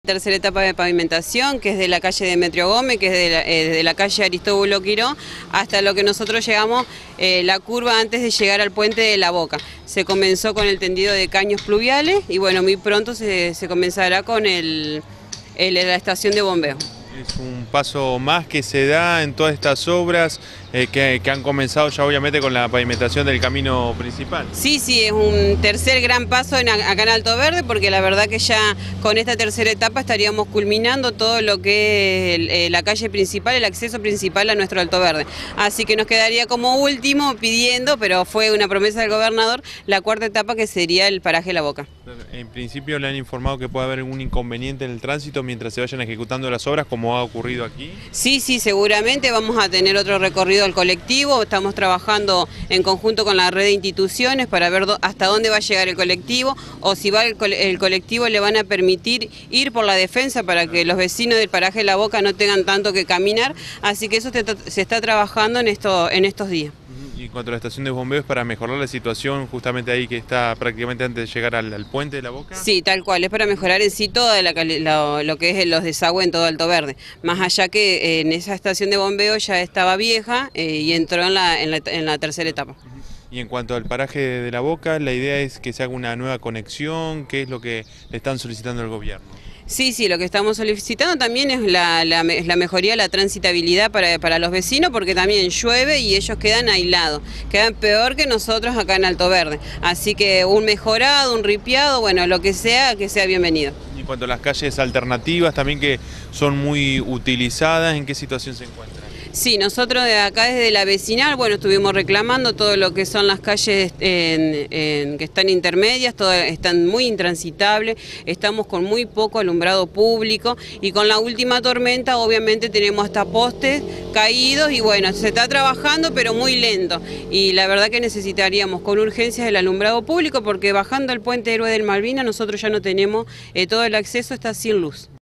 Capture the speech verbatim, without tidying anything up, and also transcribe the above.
Tercera etapa de pavimentación, que es de la calle Demetrio Gómez, que es de la, eh, de la calle Aristóbulo Quiró, hasta lo que nosotros llegamos, eh, la curva antes de llegar al puente de La Boca. Se comenzó con el tendido de caños pluviales y bueno, muy pronto se, se comenzará con el, el, la estación de bombeo. Es un paso más que se da en todas estas obras eh, que, que han comenzado ya obviamente con la pavimentación del camino principal. Sí, sí, es un tercer gran paso en, acá en Alto Verde, porque la verdad que ya con esta tercera etapa estaríamos culminando todo lo que es el, eh, la calle principal, el acceso principal a nuestro Alto Verde. Así que nos quedaría como último pidiendo, pero fue una promesa del gobernador, la cuarta etapa que sería el paraje La Boca. En principio le han informado que puede haber algún inconveniente en el tránsito mientras se vayan ejecutando las obras, como ha ocurrido aquí. Sí, sí, seguramente vamos a tener otro recorrido al colectivo, estamos trabajando en conjunto con la red de instituciones para ver hasta dónde va a llegar el colectivo, o si va el, el colectivo le van a permitir ir por la defensa para que los vecinos del paraje La Boca no tengan tanto que caminar, así que eso se está trabajando en, esto, en estos días. Y en cuanto a la estación de bombeos, para mejorar la situación justamente ahí que está prácticamente antes de llegar al, al puente de La Boca. Sí, tal cual, es para mejorar en sí todo la, lo, lo que es los desagües en todo Alto Verde. Más allá que eh, en esa estación de bombeo ya estaba vieja eh, y entró en la, en, la, en la tercera etapa. Y en cuanto al paraje de La Boca, la idea es que se haga una nueva conexión. ¿Qué es lo que le están solicitando al gobierno? Sí, sí, lo que estamos solicitando también es la, la, es la mejoría de la transitabilidad para, para los vecinos, porque también llueve y ellos quedan aislados, quedan peor que nosotros acá en Alto Verde. Así que un mejorado, un ripiado, bueno, lo que sea, que sea bienvenido. Y en cuanto a las calles alternativas también que son muy utilizadas, ¿en qué situación se encuentran? Sí, nosotros de acá desde la vecinal, bueno, estuvimos reclamando todo lo que son las calles en, en, que están intermedias, todas están muy intransitables, estamos con muy poco alumbrado público y con la última tormenta obviamente tenemos hasta postes caídos y bueno, se está trabajando pero muy lento y la verdad que necesitaríamos con urgencias el alumbrado público porque bajando el puente Héroe del Malvinas nosotros ya no tenemos, eh, todo el acceso está sin luz.